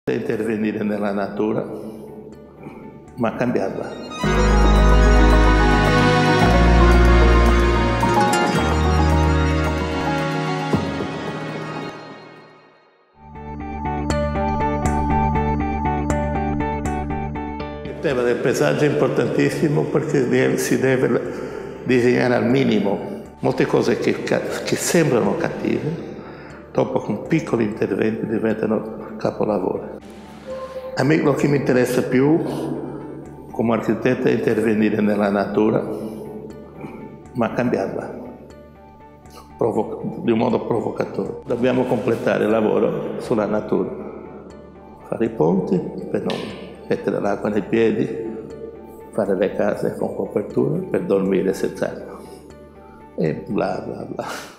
Intervenire nella natura, ma cambiarla. Il tema del paesaggio è importantissimo perché si deve disegnare al minimo. Molte cose che sembrano cattive, dopo con piccoli interventi diventano capolavori. A me quello che mi interessa più come architetto è intervenire nella natura, ma cambiarla di un modo provocatore. Dobbiamo completare il lavoro sulla natura, fare i ponti per non mettere l'acqua nei piedi, fare le case con copertura per dormire senza acqua e bla bla bla.